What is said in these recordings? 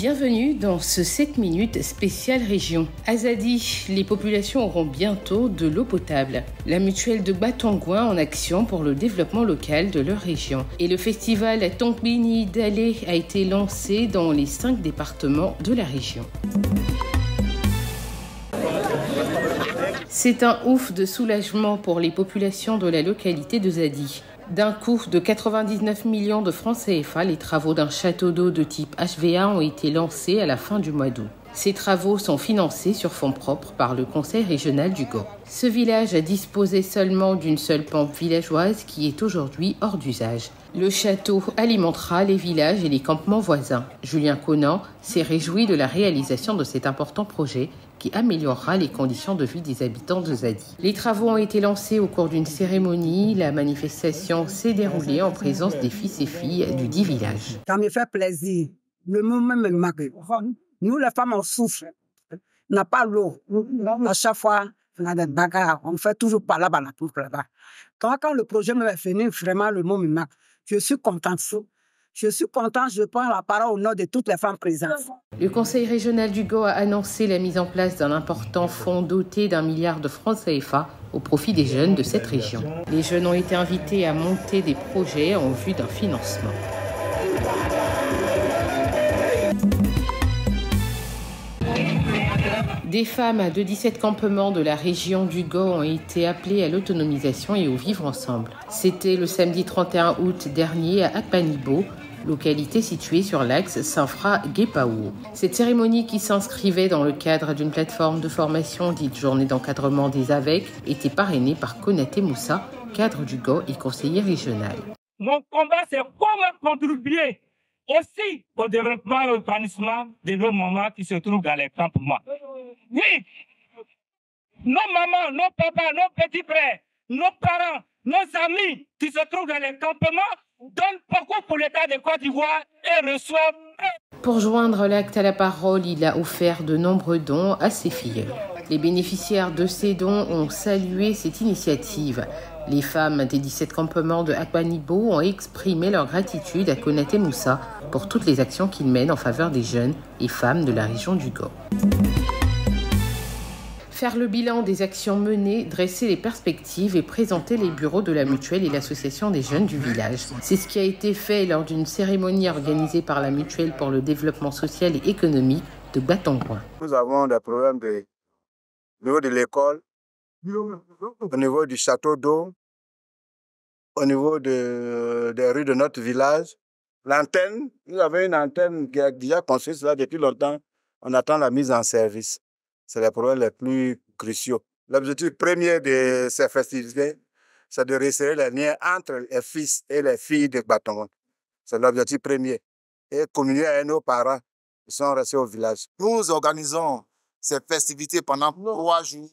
Bienvenue dans ce 7 minutes spécial région. À Zadi, les populations auront bientôt de l'eau potable. La mutuelle de Batongouin en action pour le développement local de leur région. Et le festival Tongbini Dallé a été lancé dans les 5 départements de la région. C'est un ouf de soulagement pour les populations de la localité de Zadi. D'un coût de 99 millions de francs CFA, les travaux d'un château d'eau de type HVA ont été lancés à la fin du mois d'août. Ces travaux sont financés sur fonds propres par le conseil régional du Gau. Ce village a disposé seulement d'une seule pompe villageoise qui est aujourd'hui hors d'usage. Le château alimentera les villages et les campements voisins. Julien Conan s'est réjoui de la réalisation de cet important projet qui améliorera les conditions de vie des habitants de Zadi. Les travaux ont été lancés au cours d'une cérémonie. La manifestation s'est déroulée en présence des fils et filles du dit village. Ça me fait plaisir. Le moment me marque. Nous, les femmes, on souffre. On n'a pas l'eau. À chaque fois, on a des bagarres. On fait toujours par là-bas, là-bas. Quand le projet me finit, vraiment, le mot me marque. Je suis contente. Je suis contente, je prends la parole au nom de toutes les femmes présentes. Le conseil régional du Gau a annoncé la mise en place d'un important fonds doté d'1 milliard de francs CFA au profit des jeunes de cette région. Les jeunes ont été invités à monter des projets en vue d'un financement. Des femmes de 17 campements de la région du Gau ont été appelées à l'autonomisation et au vivre ensemble. C'était le samedi 31 août dernier à Akpanibo, localité située sur l'axe Sanfra-Guépaou. Cette cérémonie qui s'inscrivait dans le cadre d'une plateforme de formation dite Journée d'encadrement des AVEC était parrainée par Konaté Moussa, cadre du Gau et conseiller régional. Mon combat, c'est comment contribuer aussi au développement et au épanouissement de nos mamans qui se trouvent dans les campements. Oui, nos mamans, nos papas, nos petits frères, nos parents, nos amis qui se trouvent dans les campements donnent beaucoup pour l'État de Côte d'Ivoire et reçoivent. Pour joindre l'acte à la parole, il a offert de nombreux dons à ses filles. Les bénéficiaires de ces dons ont salué cette initiative. Les femmes des 17 campements de Akpanibo ont exprimé leur gratitude à Konaté Moussa pour toutes les actions qu'il mène en faveur des jeunes et femmes de la région du Gau. Faire le bilan des actions menées, dresser les perspectives et présenter les bureaux de la mutuelle et l'association des jeunes du village. C'est ce qui a été fait lors d'une cérémonie organisée par la mutuelle pour le développement social et économique de Batongouin. Nous avons des problèmes au niveau de l'école, au niveau du château d'eau, au niveau des rues de notre village. L'antenne, nous avons une antenne qui a déjà construite là depuis longtemps. On attend la mise en service. C'est les problèmes les plus cruciaux. L'objectif premier de ces festivités, c'est de resserrer les liens entre les fils et les filles de Batongouin. C'est l'objectif premier. Et communier avec nos parents qui sont restés au village. Nous organisons ces festivités pendant 3 jours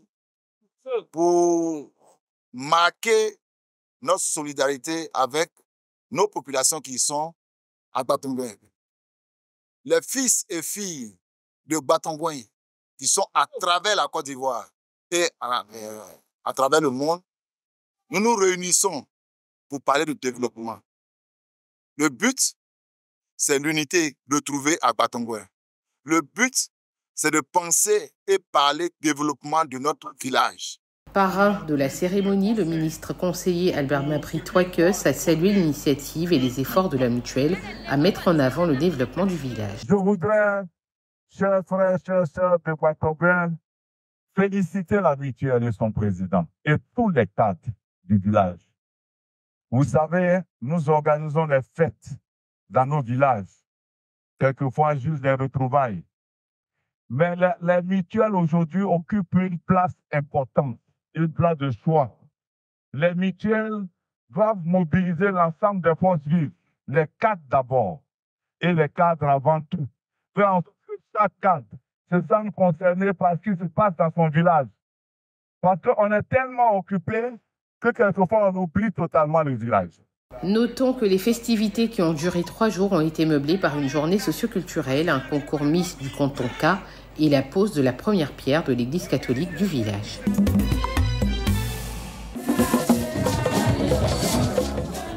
pour marquer notre solidarité avec nos populations qui sont à Batongouin. Les fils et filles de Batongouin qui sont à travers la Côte d'Ivoire et à travers le monde, nous nous réunissons pour parler de développement. Le but, c'est l'unité retrouvée à Batongouin. Le but, c'est de penser et parler développement de notre village. Parrain de la cérémonie, le ministre conseiller Albert Mapri-Touakeus a salué l'initiative et les efforts de la mutuelle à mettre en avant le développement du village. Je voudrais, chers frères, chères sœurs de Batongouin, féliciter la mutuelle et son président et tous les cadres du village. Vous savez, nous organisons les fêtes dans nos villages, quelquefois juste des retrouvailles. Mais les mutuelles aujourd'hui occupent une place importante, une place de choix. Les mutuelles doivent mobiliser l'ensemble des forces vives, les cadres d'abord, et les cadres avant tout. Chaque cadre se sent concerné par ce qui se passe dans son village. Parce qu'on est tellement occupé que quelquefois on oublie totalement le village. Notons que les festivités qui ont duré 3 jours ont été meublées par une journée socioculturelle, un concours Miss du canton K et la pose de la première pierre de l'église catholique du village.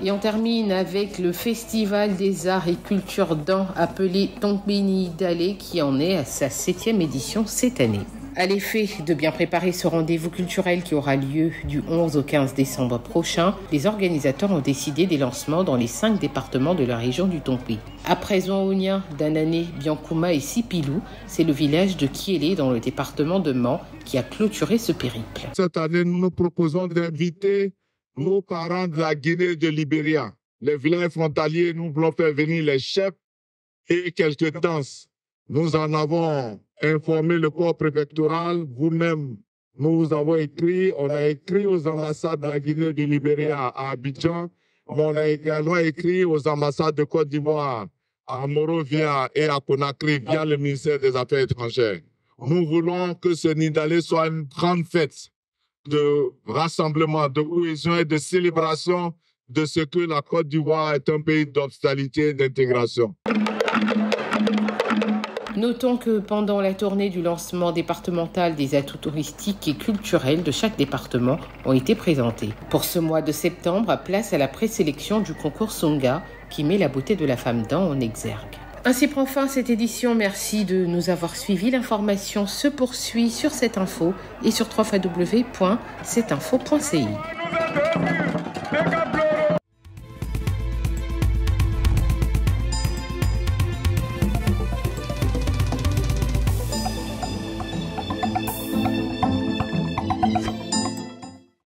Et on termine avec le Festival des Arts et Cultures d'An appelé Tonkbeni Dale qui en est à sa 7e édition cette année. À l'effet de bien préparer ce rendez-vous culturel qui aura lieu du 11 au 15 décembre prochain, les organisateurs ont décidé des lancements dans les 5 départements de la région du Tonkpi. Après Zouaounien, Danane, Biankouma et Sipilou, c'est le village de Kiélé dans le département de Mans qui a clôturé ce périple. Cette année, nous nous proposons d'inviter nos parents de la Guinée et de Libéria. Les villages frontaliers, nous voulons faire venir les chefs et quelques danses. Nous en avons informé le corps préfectoral. Vous-même, nous vous avons écrit. On a écrit aux ambassades de la Guinée et du Libéria à Abidjan. Mais on a également écrit aux ambassades de Côte d'Ivoire, à Monrovia et à Conakry via le ministère des Affaires étrangères. Nous voulons que ce Nidalé soit une grande fête de rassemblement, de cohésion et de célébration de ce que la Côte d'Ivoire est un pays d'hospitalité et d'intégration. Notons que pendant la tournée du lancement départemental, des atouts touristiques et culturels de chaque département ont été présentés. Pour ce mois de septembre, place à la présélection du concours Songa qui met la beauté de la femme d'An en exergue. Ainsi prend fin cette édition. Merci de nous avoir suivis. L'information se poursuit sur cette info et sur www.cetinfo.ci.